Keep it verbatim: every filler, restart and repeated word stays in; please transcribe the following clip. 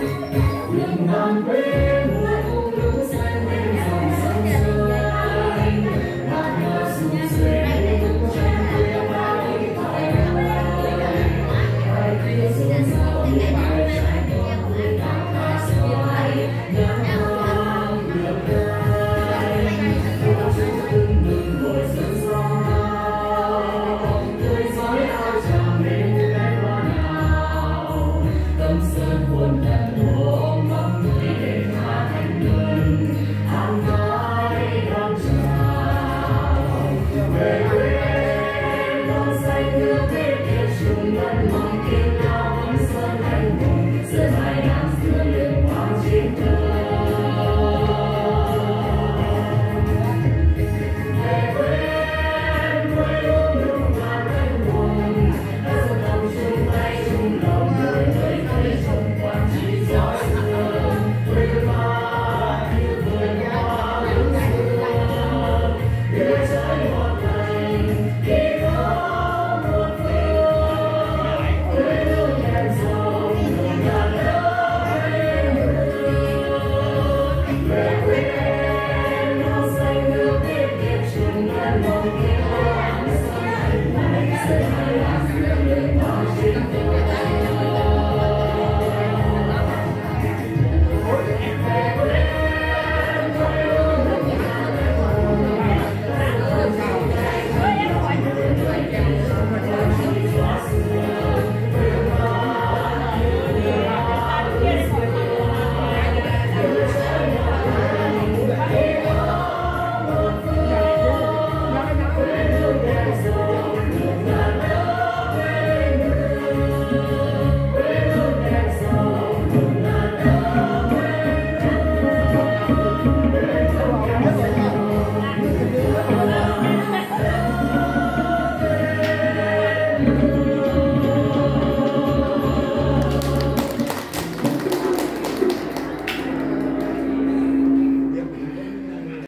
những ngàn bên cũng đứng xen bên dòng sông dài ngàn ngàn sung rê cũng trên quê ai phải ai kia sông sâu như ai trái con người ta ta xoay nhắm ngang ngược đây cô chú từng từng ngồi sân sông tươi giói áo chàng đến bé hoa nào tâm sơn buồn